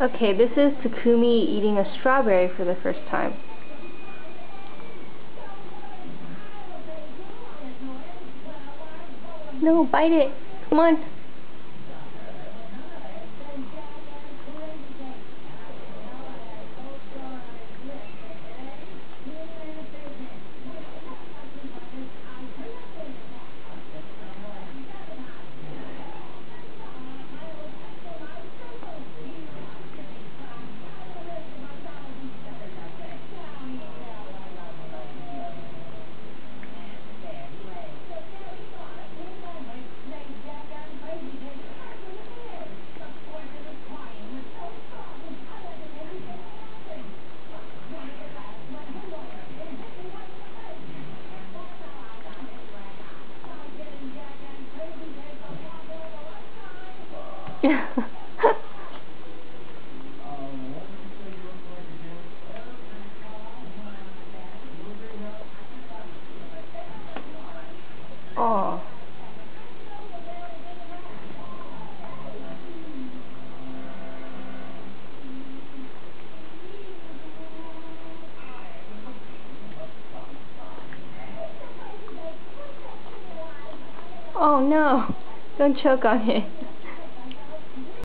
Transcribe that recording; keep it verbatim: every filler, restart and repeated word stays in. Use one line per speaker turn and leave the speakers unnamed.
Okay, this is Takumi eating a strawberry for the first time. No, bite it. Come on. Oh. Oh no, don't choke on it.